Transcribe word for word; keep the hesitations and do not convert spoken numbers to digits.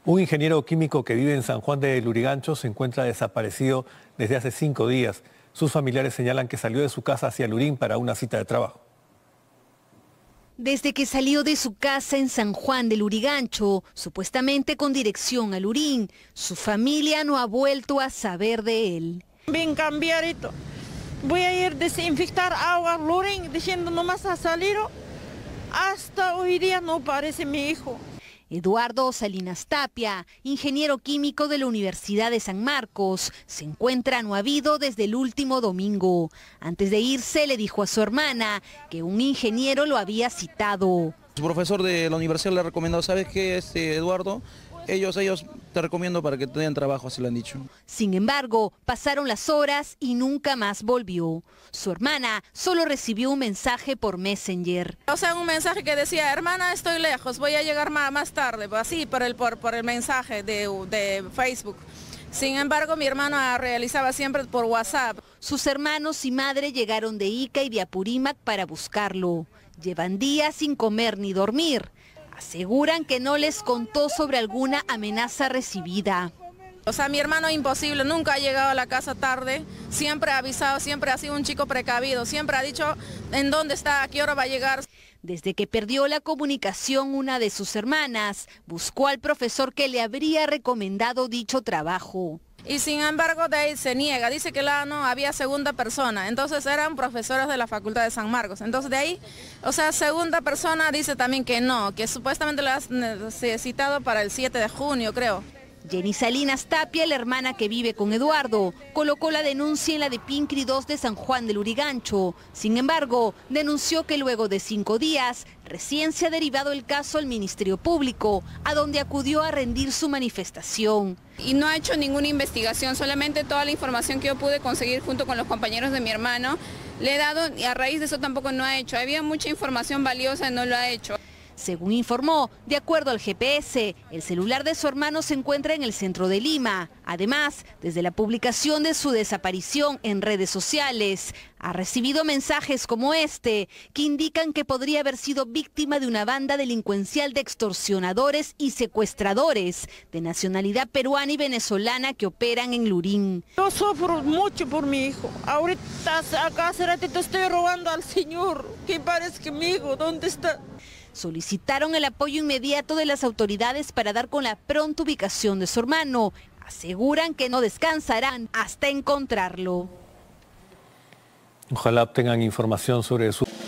Un ingeniero químico que vive en San Juan de Lurigancho se encuentra desaparecido desde hace cinco días. Sus familiares señalan que salió de su casa hacia Lurín para una cita de trabajo. Desde que salió de su casa en San Juan de Lurigancho, supuestamente con dirección a Lurín, su familia no ha vuelto a saber de él. Ven cambiarito. Voy a ir a desinfectar agua Lurín, diciendo nomás ha salido. Hasta hoy día no aparece mi hijo. Eduardo Salinas Tapia, ingeniero químico de la Universidad de San Marcos, se encuentra no habido desde el último domingo. Antes de irse le dijo a su hermana que un ingeniero lo había citado. Su profesor de la universidad le ha recomendado, ¿sabes qué, este, Eduardo? Ellos, ellos te recomiendo para que te den trabajo, así le han dicho. Sin embargo, pasaron las horas y nunca más volvió. Su hermana solo recibió un mensaje por Messenger. O sea, un mensaje que decía, hermana, estoy lejos, voy a llegar más, más tarde, así por el, por, por el mensaje de, de Facebook. Sin embargo, mi hermana realizaba siempre por WhatsApp. Sus hermanos y madre llegaron de Ica y de Apurímac para buscarlo. Llevan días sin comer ni dormir. Aseguran que no les contó sobre alguna amenaza recibida. O sea, mi hermano imposible, nunca ha llegado a la casa tarde, siempre ha avisado, siempre ha sido un chico precavido, siempre ha dicho en dónde está, a qué hora va a llegar. Desde que perdió la comunicación una de sus hermanas, buscó al profesor que le habría recomendado dicho trabajo. Y sin embargo de ahí se niega, dice que la, no había segunda persona, entonces eran profesores de la Facultad de San Marcos. Entonces de ahí, o sea, segunda persona dice también que no, que supuestamente la has necesitado para el siete de junio, creo. Jenny Salinas Tapia, la hermana que vive con Eduardo, colocó la denuncia en la de Pincri dos de San Juan de Lurigancho. Sin embargo, denunció que luego de cinco días, recién se ha derivado el caso al Ministerio Público, a donde acudió a rendir su manifestación. Y no ha hecho ninguna investigación, solamente toda la información que yo pude conseguir junto con los compañeros de mi hermano, le he dado y a raíz de eso tampoco no ha hecho. Había mucha información valiosa y no lo ha hecho. Según informó, de acuerdo al G P S, el celular de su hermano se encuentra en el centro de Lima. Además, desde la publicación de su desaparición en redes sociales, ha recibido mensajes como este, que indican que podría haber sido víctima de una banda delincuencial de extorsionadores y secuestradores de nacionalidad peruana y venezolana que operan en Lurín. Yo sufro mucho por mi hijo. Ahorita acá hace ratito estoy robando al señor. ¿Qué parece que mi hijo? ¿Dónde está? Solicitaron el apoyo inmediato de las autoridades para dar con la pronta ubicación de su hermano. Aseguran que no descansarán hasta encontrarlo. Ojalá obtengan información sobre su...